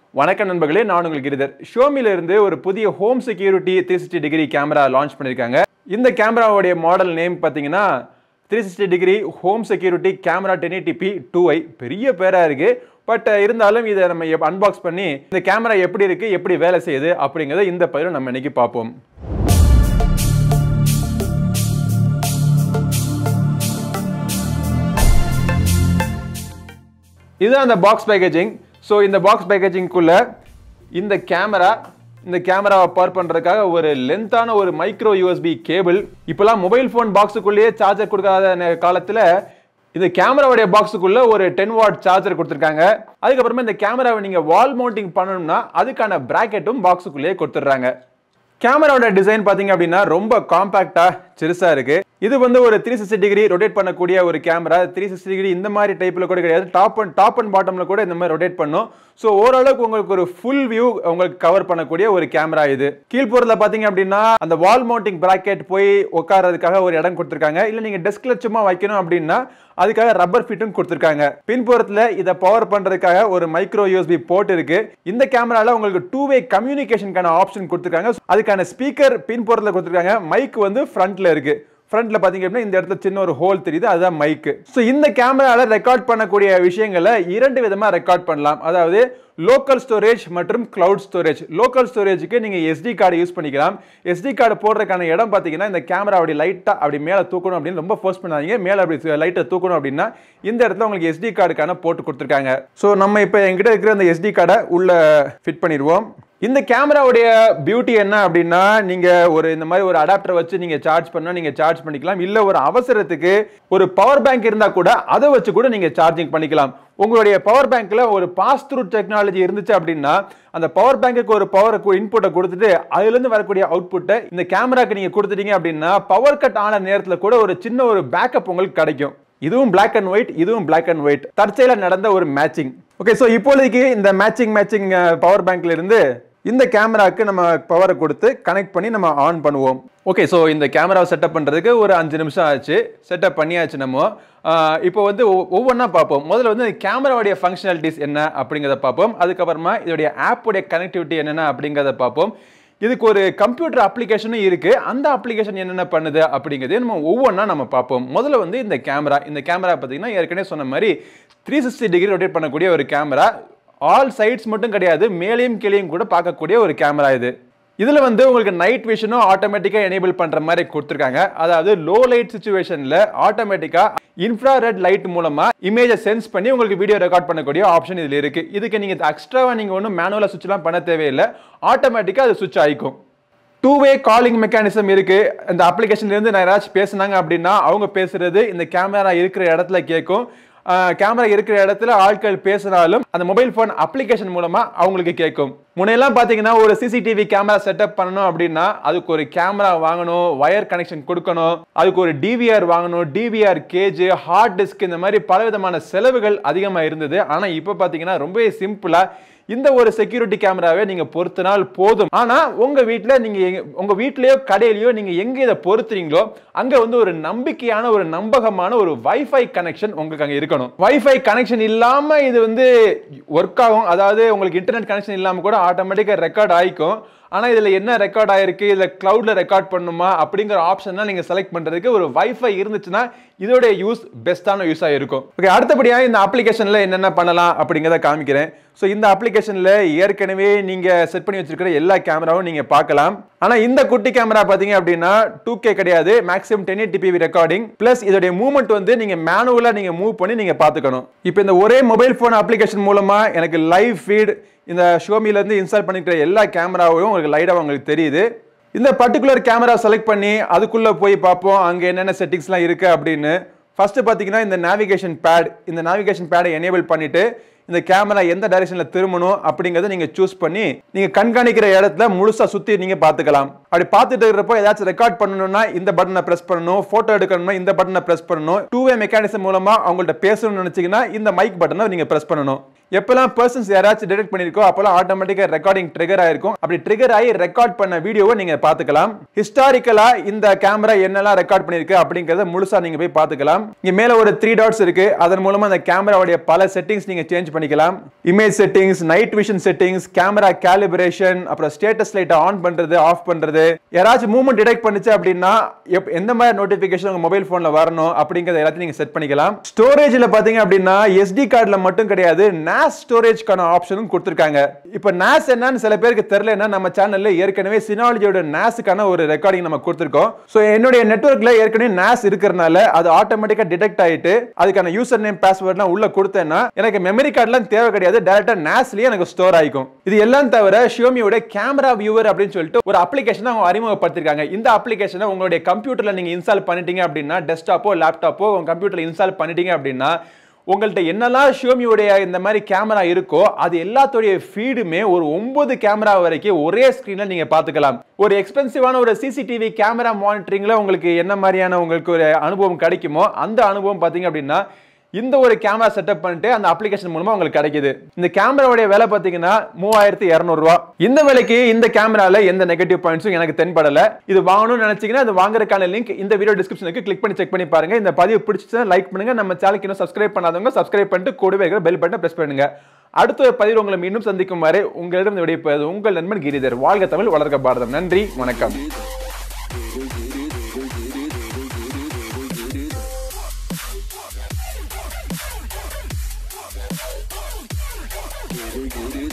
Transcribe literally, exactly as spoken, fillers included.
வணக்கம் நண்பர்களே, நான் உங்கள் கிரிதர். ஷியோமில இருந்து ஒரு புதிய home security three sixty degree camera launch பண்ணிருக்காங்க. இந்த கேமராவுடைய மாடல் நேம் பாத்தீங்கன்னா three sixty degree home security camera ten eighty p two I. பெரிய பேரா இருக்கு. பட் இருந்தாலும் இதை நம்ம அன்பாக்ஸ் பண்ணி இந்த கேமரா எப்படி இருக்கு, எப்படி வேலை செய்யுது அப்படிங்கறத இந்த பதிவில் நம்ம இன்னைக்கு பார்ப்போம். இதுதான் அந்த பாக்ஸ் பேக்கேஜிங். ஸோ இந்த பாக்ஸ் பேக்கேஜிங்குள்ள இந்த கேமரா இந்த கேமராவை பவர் பண்ணுறதுக்காக ஒரு லென்த்தான ஒரு மைக்ரோ யூஎஸ்பி கேபிள். இப்போலாம் மொபைல் ஃபோன் பாக்ஸுக்குள்ளேயே சார்ஜர் கொடுக்காத காலத்தில் இந்த கேமராவுடைய பாக்ஸுக்குள்ள ஒரு டென் வாட் சார்ஜர் கொடுத்துருக்காங்க. அதுக்கப்புறமா இந்த கேமராவை நீங்கள் வால் மவுண்டிங் பண்ணணும்னா அதுக்கான பிராக்கெட்டும் பாக்ஸுக்குள்ளேயே கொடுத்துட்றாங்க. கேமராவோட டிசைன் பார்த்தீங்க அப்படின்னா ரொம்ப காம்பாக்டாக சிறுசாக இருக்கு. இது வந்து ஒரு த்ரீ சிக்ஸ்டி டிகிரி ரொட்டேட் பண்ணக்கூடிய ஒரு கேமரா. த்ரீ சிக்ஸ்டி டிகிரி இந்த மாதிரி டைப்ல கூட கிடையாது. டாப் அண்ட் டாப் அண்ட் பாட்டம்ல கூட இந்த மாதிரி ரொட்டேட் பண்ணும். ஸோ ஓரளவுக்கு உங்களுக்கு ஒரு ஃபுல் வியூ உங்களுக்கு கவர் பண்ணக்கூடிய ஒரு கேமரா இது. கீழ்ப்புறத்துல பாத்தீங்க அப்படின்னா அந்த வால் மவுண்டிங் பிராக்கெட் போய் உட்கார்றதுக்காக ஒரு இடம் கொடுத்துருக்காங்க. இல்ல நீங்க டெஸ்க்ல சும்மா வைக்கணும் அப்படின்னா அதுக்காக ரப்பர் ஃபிட்டும் கொடுத்துருக்காங்க. பின்புறத்துல இதை பவர் பண்றதுக்காக ஒரு மைக்ரோ யூஎஸ்பி போர்ட் இருக்கு. இந்த கேமரால உங்களுக்கு டூ வே கம்யூனிகேஷனுக்கான ஆப்ஷன் கொடுத்துருக்காங்க. அதுக்கான ஸ்பீக்கர் பின்புறத்துல கொடுத்துருக்காங்க. மைக் வந்து ஃப்ரண்ட்ல இருக்கு. ஃப்ரண்ட்ல பாத்தீங்க அப்படின்னா இந்த இடத்துல சின்ன ஒரு ஹோல் தெரியுது, அதுதான் மைக். ஸோ இந்த கேமரால ரெக்கார்ட் பண்ணக்கூடிய விஷயங்களை இரண்டு விதமா ரெக்கார்ட் பண்ணலாம். அதாவது லோக்கல் ஸ்டோரேஜ் மற்றும் கிளவுட் ஸ்டோரேஜ். லோக்கல் ஸ்டோரேஜுக்கு நீங்க எஸ்டி கார்டு யூஸ் பண்ணிக்கலாம். எஸ்டி கார்டு போடுறதுக்கான இடம் பாத்தீங்கன்னா இந்த கேமரா அப்படி லைட்டா அப்படி மேல தூக்கணும் அப்படின்னு ரொம்ப ஃபோர்ஸ் பண்ணாதீங்க. மேல அப்படி லைட்டா தூக்கணும் அப்படின்னா இந்த இடத்துல உங்களுக்கு எஸ்டி கார்டுக்கான போட்டு கொடுத்துருக்காங்க. ஸோ நம்ம இப்போ எங்கிட்ட இருக்கிற அந்த எஸ்டி கார்டை உள்ள ஃபிட் பண்ணிடுவோம். இந்த கேமராவுடைய பியூட்டி என்ன அப்படின்னா, நீங்க ஒரு இந்த மாதிரி ஒரு அடாப்டர் வச்சு நீங்க சார்ஜ் பண்ணா நீங்க சார்ஜ் பண்ணிக்கலாம். இல்ல ஒரு அவசரத்துக்கு ஒரு பவர் பேங்க் இருந்தா கூட அதை வச்சு கூட நீங்க சார்ஜிங் பண்ணிக்கலாம். உங்களுடைய பவர் பேங்க்ல ஒரு பாஸ் த்ரூ டெக்னாலஜி இருந்துச்சு அப்படின்னா அந்த பவர் பேங்க்கு ஒரு பவர் இன்புட்டை கொடுத்துட்டு அதுல இருந்து வரக்கூடிய அவுட்புட்டை இந்த கேமராக்கு நீங்க கொடுத்துட்டீங்க அப்படின்னா பவர் கட் ஆன நேரத்துல கூட ஒரு சின்ன ஒரு பேக்கப் உங்களுக்கு கிடைக்கும். இதுவும் பிளாக் அண்ட் ஒயிட், இதுவும் பிளாக் அண்ட் ஒயிட். தற்செயலா நடந்த ஒரு மேட்சிங். ஓகே, சோ இப்போதைக்கு இந்த மேட்சிங் மேட்சிங் பவர் பேங்க்ல இருந்து இந்த கேமராக்கு நம்ம பவரை கொடுத்து கனெக்ட் பண்ணி நம்ம ஆன் பண்ணுவோம். ஓகே, ஸோ இந்த கேமராவை செட்டப் பண்ணுறதுக்கு ஒரு அஞ்சு நிமிஷம் ஆச்சு. செட்டப் பண்ணியாச்சு. நம்ம இப்போ வந்து ஒவ்வொன்றா பார்ப்போம். முதல்ல வந்து கேமராவுடைய ஃபங்க்ஷனாலிட்டிஸ் என்ன அப்படிங்கிறத பார்ப்போம். அதுக்கப்புறமா இதோடைய ஆப்புடைய கனெக்டிவிட்டி என்னென்ன அப்படிங்கிறத பார்ப்போம். இதுக்கு ஒரு கம்ப்யூட்டர் அப்ளிகேஷனும் இருக்கு. அந்த அப்ளிகேஷன் என்னென்ன பண்ணுது அப்படிங்கிறதே நம்ம ஒவ்வொன்றா நம்ம பார்ப்போம். முதல்ல வந்து இந்த கேமரா இந்த கேமரா பார்த்தீங்கன்னா ஏற்கனவே சொன்ன மாதிரி த்ரீ சிக்ஸ்டி டிகிரி ரொட்டேட் பண்ணக்கூடிய ஒரு கேமரா. ஆல் சைட்ஸ் மட்டும் கிடையாது, மேலையும் கீழையும் கூட பார்க்கக்கூடிய ஒரு கேமரா இது. இதுல வந்து உங்களுக்கு நைட் விஷனும் ஆட்டோமேட்டிக்கா எனேபிள் பண்ற மாதிரி கொடுத்துருக்காங்க. அதாவது லோ லைட் சிச்சுவேஷன்ல ஆட்டோமேட்டிக்கா இன்ஃப்ராரெட் லைட் மூலமா இமேஜை சென்ஸ் பண்ணி உங்களுக்கு வீடியோ ரெக்கார்ட் பண்ணக்கூடிய ஆப்ஷன் இதுல இருக்கு. இதுக்கு நீங்க எக்ஸ்ட்ராவா நீங்க ஒன்றும் மேனுவலா சுவிட்ச்லாம் பண்ண தேவையில்லை. ஆட்டோமேட்டிக்கா அது சுவிட்ச் ஆயிக்கும். டூ வே காலிங் மெக்கானிசம் இருக்கு. இந்த அப்ளிகேஷன்ல இருந்து நான் யாராச்சும் பேசுனாங்க அப்படின்னா அவங்க பேசுறது இந்த கேமரா இருக்கிற இடத்துல கேட்கும். கேமரா இருக்கிற இடத்துல ஆட்கள் பேசினாலும் அந்த மொபைல் போன் அப்ளிகேஷன் மூலமா அவங்களுக்கு கேட்கும். முன்னெல்லாம் பாத்தீங்கன்னா ஒரு சிசிடிவி கேமரா செட்டப் பண்ணணும் அப்படின்னா அதுக்கு ஒரு கேமரா வாங்கணும், வயர் கனெக்ஷன் கொடுக்கணும், அதுக்கு ஒரு டிவிஆர் வாங்கணும், டிவிஆர் கேஜ், ஹார்ட் டிஸ்க், இந்த மாதிரி பல விதமான செலவுகள் அதிகமா இருந்தது. ஆனா இப்ப பாத்தீங்கன்னா ரொம்பவே சிம்பிளா இந்த ஒரு செக்யூரிட்டி கேமராவே நீங்க பொருத்தினால் போதும். ஆனா உங்க வீட்டுல நீங்க உங்க வீட்லயோ கடையிலயோ நீங்க எங்க இதை பொருத்துறீங்களோ அங்க வந்து ஒரு நம்பிக்கையான ஒரு நம்பகமான ஒரு வைஃபை கனெக்ஷன் உங்களுக்கு அங்க இருக்கணும். வைஃபை கனெக்ஷன் இல்லாம இது வந்து ஒர்க் ஆகும். அதாவது உங்களுக்கு இன்டர்நெட் கனெக்ஷன் இல்லாம கூட ஆட்டோமேட்டிக்கா ரெக்கார்ட் ஆயிக்கும். ஆனா இதுல என்ன ரெக்கார்ட் ஆயிருக்கு, இதுல கிளவுட்ல ரெக்கார்ட் பண்ணுமா அப்படிங்கிற ஆப்ஷன்லாம் நீங்க செலக்ட் பண்றதுக்கு ஒரு வைஃபை இருந்துச்சுன்னா இதோட யூஸ் பெஸ்டான யூஸா இருக்கும். ஓகே, அடுத்தபடியா இந்த அப்ளிகேஷன்ல என்னென்ன பண்ணலாம் அப்படிங்கிறத காமிக்கிறேன். ஸோ இந்த அப்ளிகேஷன்ல ஏற்கனவே நீங்க செட் பண்ணி வச்சிருக்கிற எல்லா கேமராவும் நீங்க பார்க்கலாம். ஆனா இந்த குட்டி கேமரா பாத்தீங்க அப்படின்னா டூ கே கிடையாது, maximum ten eighty p recording. Plus இதோட மூவ்மெண்ட் வந்து நீங்க மேனுவலா நீங்க மூவ் பண்ணி நீங்க பாத்துக்கணும். இப்போ இந்த ஒரே மொபைல் போன் அப்ளிகேஷன் மூலமா எனக்கு லைவ் ஃபீட் இந்த ஷியோமில இருந்து இன்ஸ்டால் பண்ணிக்கிற எல்லா கேமராவும் உங்களுக்கு லைட்டா உங்களுக்கு தெரியுது. இந்த பர்டிகுலர் கேமரா செலக்ட் பண்ணி அதுக்குள்ள போய் பார்ப்போம் அங்க என்னென்ன செட்டிங்ஸ்லாம் இருக்கு அப்படின்னு. ஃபர்ஸ்ட் பாத்தீங்கன்னா இந்த நேவிகேஷன் பேட் இந்த நேவிகேஷன் பேடை எனேபிள் பண்ணிட்டு இந்த கேமரா எந்த டைரக்ஷன்ல திரும்பணும் அப்படிங்கறத நீங்க சூஸ் பண்ணி நீங்க கண்காணிக்கிற இடத்துல முழுசா சுத்தி நீங்க பாத்துக்கலாம். அப்படி பார்த்துட்டு இருக்கிறப்போ ஏதாச்சும் ரெக்கார்ட் பண்ணணும்னா இந்த பட்டனை பிரஸ் பண்ணணும், போட்டோ எடுக்கணும்னா இந்த பட்டனை பிரஸ் பண்ணணும், டூ வே மெக்கானிசம் மூலமா அவங்கள்ட்ட பேசணும்னு நினைச்சீங்கன்னா இந்த மைக் பட்டனை நீங்க பிரஸ் பண்ணணும். எப்பெல்லாம் பர்சன்ஸ் யாராச்சும் டிடெக்ட் பண்ணிருக்கோ அப்பெல்லாம் ஆட்டோமேட்டிக்கா ரெக்கார்டிங் ட்ரிகர் ஆயிருக்கும். அப்படி ட்ரிகர் ஆகி ரெக்கார்ட் பண்ண வீடியோவை நீங்க பாத்துக்கலாம். ஹிஸ்டாரிக்கலா இந்த கேமரா என்னெல்லாம் ரெக்கார்ட் பண்ணிருக்கு அப்படிங்கறத முழுசா நீங்க போய் பாத்துக்கலாம். இங்க மேல ஒரு த்ரீ டாட்ஸ் இருக்கு. அதன் மூலமா அந்த கேமராவுடைய பல செட்டிங்ஸ் நீங்க சேஞ்ச் பண்ணிக்கலாம். Image settings, night vision settings, camera calibration, அப்புறம் ஸ்டேட்டஸ் லைட் ஆன் பண்றது, ஆஃப் பண்றது, யாராச்சும் மூவ்மெண்ட் டிடெக்ட் பண்ணுச்சு அப்படின்னா எந்த மாதிரி நோட்டிபிகேஷன் உங்க மொபைல் போன்ல வரணும் அப்படிங்கறத எல்லாத்தையும் நீங்க செட் பண்ணிக்கலாம். ஸ்டோரேஜ்ல பாத்தீங்க அப்படின்னா எஸ்டி கார்டுல மட்டும் கிடையாது, நாஸ் ஸ்டோரேஜ்க்கான ஆப்ஷனும் கொடுத்திருக்காங்க. இப்போ நாஸ் என்னன்னு சில பேருக்கு தெரியலன்னா நம்ம சேனல்ல ஏற்கனவே சினாலஜியோட நாஸ்க்கான ஒரு ரெக்கார்டிங் நம்ம கொடுத்திருக்கோம். சோ என்னுடைய நெட்வொர்க்ல ஏற்கனவே நாஸ் இருக்கறனால அது ஆட்டோமேட்டிக்கா டிடெக்ட் ஆயிட்டு அதுக்கான யூசர் நேம் பாஸ்வேர்ட்லாம் உள்ள கொடுத்தேன்னா எனக்கு மெமரி கார்டுலாம் தேவை கிடையாது, டைரக்டா நாஸ்லயே எனக்கு ஸ்டோர் ஆயிக்கும். இது எல்லாம் தவிர Xiaomiயோட கேமரா வியூவர் அப்படின்னு சொல்லிட்டு ஒரு அப்ளிகேஷன் அவங்க அறிமுகப்படுத்திருக்காங்க. இந்த அப்ளிகேஷனை உங்களுடைய கம்ப்யூட்டர்ல நீங்க இன்ஸ்டால் பண்ணிட்டீங்க அப்படின்னா, டெஸ்க்டாப்போ லேப்டாப்போ உங்க கம்ப்யூட்டர்ல இன்ஸ்டால் பண்ணிட்டீங்க அப்படின்னா உங்கள்ட்ட என்னெல்லாம் Xiaomiயோட இந்த மாதிரி கேமரா இருக்கோ அது எல்லாத்தோடைய ஃபீடுமே ஒரு ஒன்பது கேமரா வரைக்கும் ஒரே ஸ்கிரீன்ல நீங்க பாத்துக்கலாம். ஒரு எக்ஸ்பென்சிவான ஒரு சிசிடிவி கேமரா மானிட்டரிங்ல உங்களுக்கு என்ன மாதிரியான உங்களுக்கு ஒரு அனுபவம் கிடைக்குமோ அந்த அனுபவம் பாத்தீங்க அப்படின்னா இந்த ஒரு கேமரா செட்டப் பண்ணிட்டு அந்த அப்ளிகேஷன் மூலமா உங்களுக்கு கிடைக்குது. இந்த கேமராவுடைய விலை பாத்தீங்கன்னா மூவாயிரத்தி இருநூறு ரூபாய். இந்த விலைக்கு இந்த கேமரால எந்த நெகட்டிவ் பாயிண்ட்ஸும் எனக்கு தென்படல. இது வாங்கணும்னு நினைச்சீங்கன்னா அது வாங்குறதுக்கான லிங்க் இந்த வீடியோ டிஸ்கிரிப்ஷனுக்கு கிளிக் பண்ணி செக் பண்ணி பாருங்க. இந்த பதிவு பிடிச்சிச்சுன்னா லைக் பண்ணுங்க. நம்ம சேனலுக்கு இன்னும் சப்ஸ்கிரைப் பண்ணாதவங்க சப்ஸ்கிரைப் பண்ணிட்டு கூடவே இருக்கிற பெல் பட்டனை பிரஸ் பண்ணுங்க. அடுத்த பதிவு உங்களை மீண்டும் சந்திக்கும் வரை உங்களிடம் விடைபெறுவது உங்கள் நண்பன் கிரிதர். வாழ்க தமிழ், வளர்க பாரதம். நன்றி, வணக்கம். Giri, Giri.